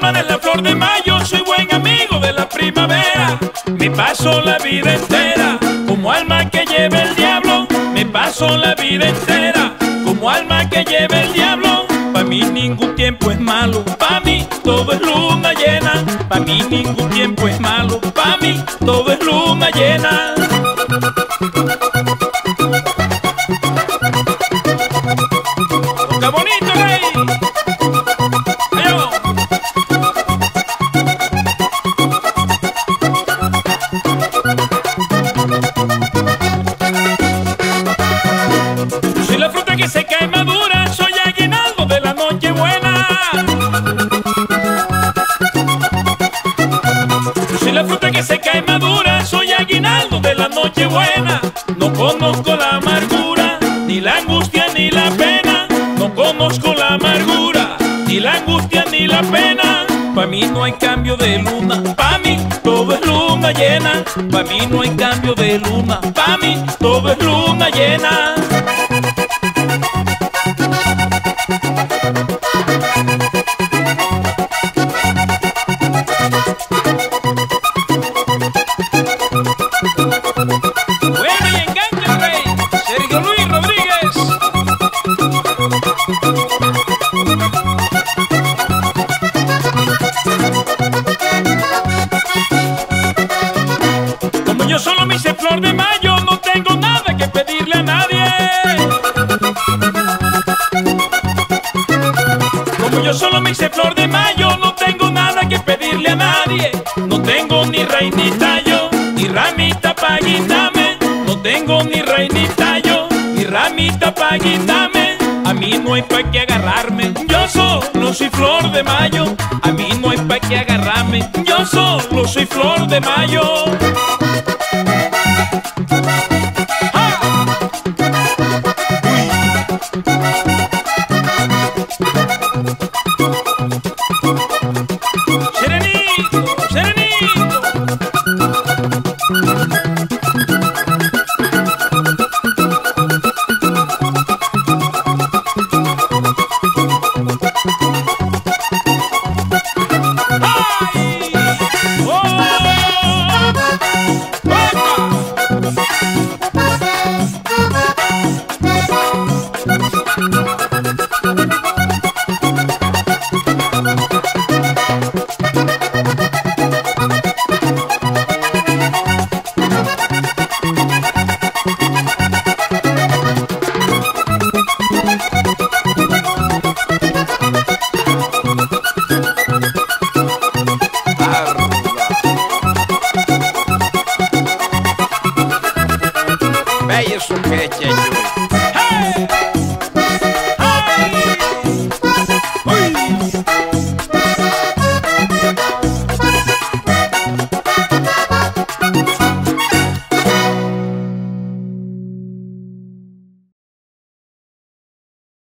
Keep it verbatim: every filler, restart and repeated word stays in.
hermana es la flor de mayo, soy buen amigo de la primavera. Me paso la vida entera como alma que lleva el diablo. Me paso la vida entera como alma que lleva el diablo. Pa' mí ningún tiempo es malo, pa' mí todo es luna llena. Pa' mí ningún tiempo es malo, pa' mí todo es luna llena. ¡Qué bonito, rey! ¡Ayo! Soy la fruta que se cae madura, soy aguinaldo de la noche buena. Soy la fruta que se cae madura, soy aguinaldo de la noche buena. No conozco la amargura, ni la angustia ni la pena. No conozco la amargura, ni la angustia ni la pena. Pa' mí no hay cambio de luna, pa' mí todo es luna llena. Pa' mí no hay cambio de luna, pa' mí todo es luna llena. Bueno, y engancha el rey, Sergio Luis Rodríguez. Como yo solo me hice flor de mayo, no tengo nada que pedirle a nadie. Como yo solo me hice flor de mayo, no tengo nada que pedirle a nadie. No tengo ni reinita yo, ni ramita pa' guindarme. No tengo ni reinita yo, ni ramita pa' guindarme. A mí no hay pa' que agarrarme, yo solo soy flor de mayo. A mí no hay pa' que agarrarme, yo solo soy flor de mayo.